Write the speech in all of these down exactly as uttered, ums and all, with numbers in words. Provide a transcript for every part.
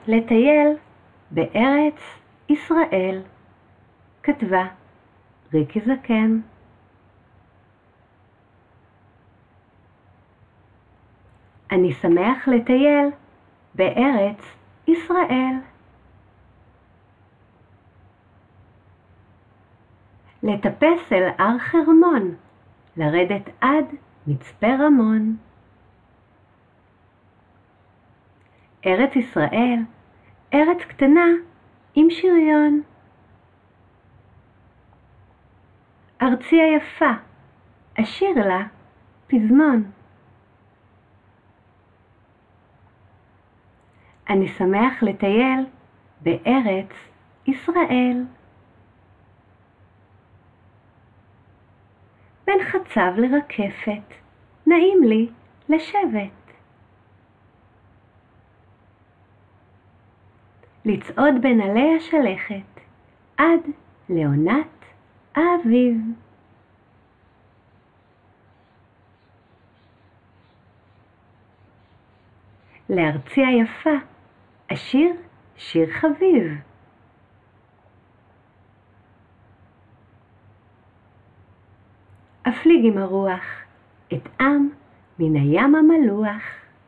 לטייל בארץ ישראל. כתבה ריקי זקן. אני שמח לטייל בארץ ישראל. לטפס אל הר חרמון, לרדת עד מצפה רמון. ארץ ישראל, ארץ קטנה עם שריון. ארצי היפה, אשיר לה פזמון. אני שמח לטייל בארץ ישראל. בין חצב לרקפת, נעים לי לשבת. לצעוד בין עלי השלכת, עד לעונת האביב. לארצי היפה, אשיר שיר חביב. אפליג עם הרוח, את עם מן הים המלוח.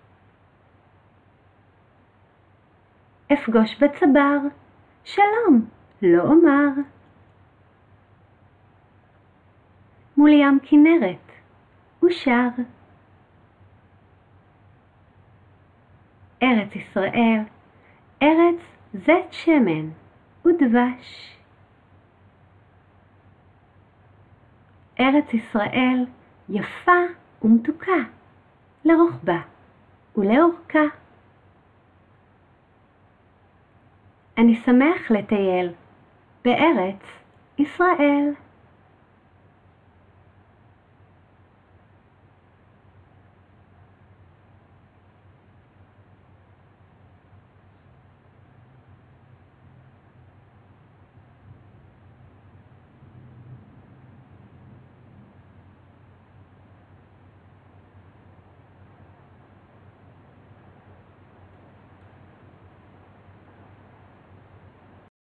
אפגוש בצבר, שלום לא אומר. מול ים כנרת, ושר. ארץ ישראל, ארץ זית שמן ודבש. ארץ ישראל יפה ומתוקה, לרוחבה ולאורכה. אני שמח לטייל בארץ ישראל.